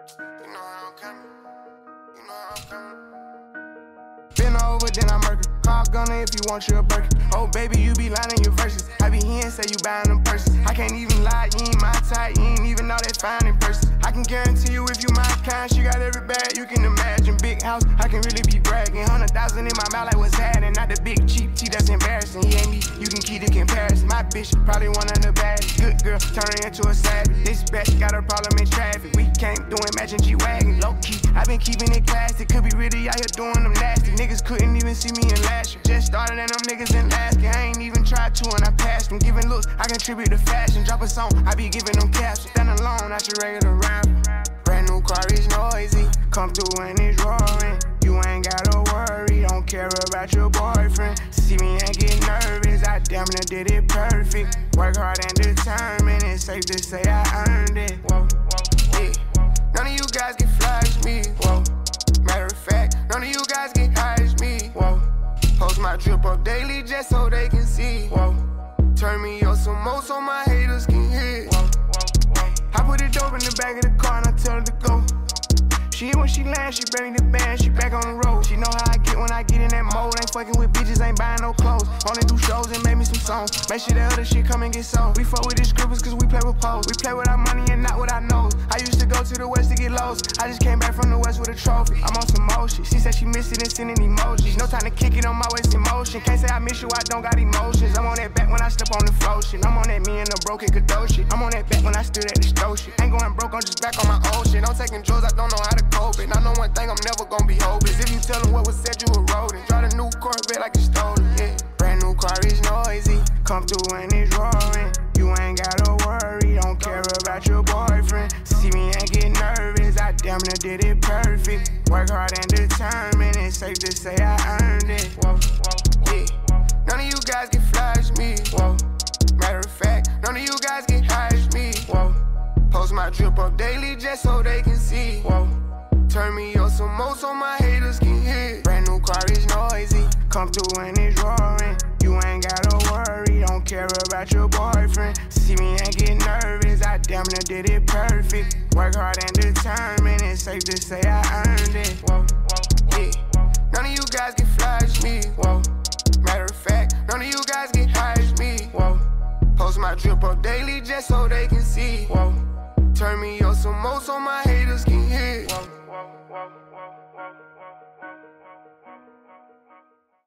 You know how I'm coming. You know how I'm coming. Been over, then I murder. Call gunner if you want you a Birkin. Oh, baby, you be lying in your verses. I be here and say you buying them purses. I can't even lie, you ain't my type. You ain't even know that fine in person. I can guarantee you if you my kind, she got every bag you can imagine. Big house, I can really be bragging. 100,000 in my mouth like what's happening. Not the big cheap tea that's embarrassing. He ain't me, you can keep the comparison. My bitch, probably one of the baddest. Good girl, turn her into a savage. This bitch got a problem in traffic. We can't do it, matching G-Wagon. Low key, I been keeping it classy. Could be really out here doing them nasty. Niggas couldn't even see me in last year. Just started and them niggas in Alaska. I ain't even tried to and I passed them. Giving looks, I contribute to fashion. Drop a song, I be giving them captions. Stand alone, not your regular rapper. Brand new car is noisy. Come through and it's roaring. You ain't gotta worry, don't care about your boyfriend. See me and get nervous, I damn near did it perfect. Work hard and determined, it's safe to say I earned it. Whoa, yeah. None of you guys get fly as me. Whoa. Matter of fact, none of you guys get high as me. Whoa. Post my drip up daily just so they can see. Whoa. Turn me up some more so my haters can hear. Whoa. I put it dope in the back of the car and I tell her to go. She when she lands, she bring the band, she back on the road. She know how I get when I get in that mode. Ain't fucking with bitches, ain't buying no clothes. Only do shows and make me some songs. Make sure that other shit come and get sold. We fuck with these scribbles cause we play with poles. We play with our money and not with our nose. I used to go to the west to get lost. I just came back from the west with a trophy. I'm on some motion. She said she missed it and sending emojis. No time to kick it on my waist in motion. Can't say I miss you, I don't got emotions. I'm on that back when I step on the flow shit. I'm on that me and the broken Kadoshi. I'm on that back when I stood at the stove shit. Ain't going broke, I'm just back on my old shit. I'm taking drugs, I don't know how to cope it. I know one thing, I'm never gonna be hopeless. If you tell them what was said, you were rodent. Drive a new Corvette like you stole it, yeah. Brand new car is noisy. Come through and it's roaring. You ain't gotta worry, don't care about your boyfriend. See me and get nervous, I damn near did it perfect. Work hard and determined, it's safe to say I earned it. Whoa, yeah. None of you guys get fly as me. Whoa. Matter of fact, none of you guys get high as me. Whoa. Post my drip up daily just so they can see. Whoa. Turn me up some more so my haters can hear. Brand new car is noisy. Come through and it's roaring. You ain't gotta worry, don't care about your boyfriend. See me and get nervous, I damn near did it perfect. Work hard and determined, it's safe to say I earned it. Whoa, yeah. None of you guys get fly as me. Whoa. Matter of fact, none of you guys get high as me. Whoa. Post my drip up daily just so they can see. Whoa. Turn me up some more so my haters can hear. Whoa.